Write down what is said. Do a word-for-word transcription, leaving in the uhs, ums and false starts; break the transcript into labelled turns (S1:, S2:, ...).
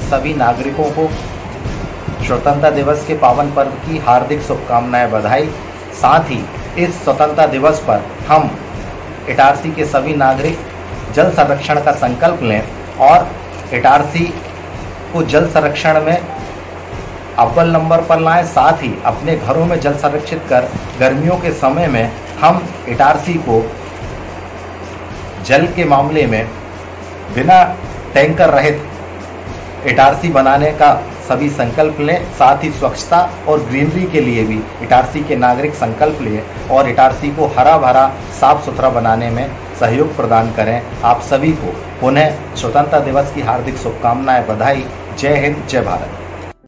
S1: सभी नागरिकों को स्वतंत्रता दिवस के पावन पर्व की हार्दिक शुभकामनाएं, बधाई। साथ ही इस स्वतंत्रता दिवस पर हम इटारसी के सभी नागरिक जल संरक्षण का संकल्प लें और इटारसी को जल संरक्षण में अव्वल नंबर पर लाएं। साथ ही अपने घरों में जल संरक्षित कर गर्मियों के समय में हम इटारसी को जल के मामले में बिना टैंकर रहित इटारसी बनाने का सभी संकल्प लें। साथ ही स्वच्छता और ग्रीनरी के लिए भी इटारसी के नागरिक संकल्प लें और इटारसी को हरा भरा साफ सुथरा बनाने में सहयोग प्रदान करें। आप सभी को पुनः स्वतंत्रता दिवस की हार्दिक शुभकामनाएं, बधाई। जय हिंद, जय भारत।